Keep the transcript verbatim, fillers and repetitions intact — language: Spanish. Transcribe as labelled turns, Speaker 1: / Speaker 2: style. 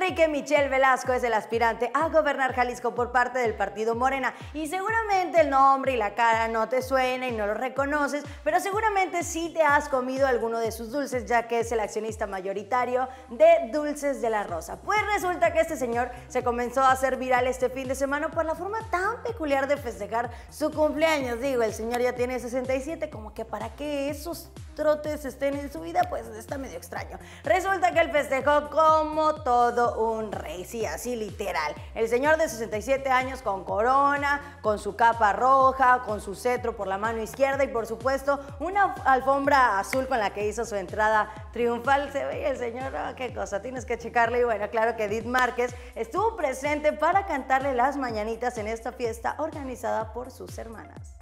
Speaker 1: Enrique Michel Velasco es el aspirante a gobernar Jalisco por parte del partido Morena y seguramente el nombre y la cara no te suena y no lo reconoces, pero seguramente sí te has comido alguno de sus dulces, ya que es el accionista mayoritario de Dulces de la Rosa. Pues resulta que este señor se comenzó a hacer viral este fin de semana por la forma tan peculiar de festejar su cumpleaños. Digo, el señor ya tiene sesenta y siete, como que para que esos trotes estén en su vida, pues está medio extraño. Resulta que él festejó como todo un rey, sí, así literal. El señor de sesenta y siete años con corona, con su capa roja, con su cetro por la mano izquierda y por supuesto una alfombra azul con la que hizo su entrada triunfal. Se veía el señor, oh, qué cosa, tienes que checarle. Y bueno, claro que Edith Márquez estuvo presente para cantarle las mañanitas en esta fiesta organizada por sus hermanas.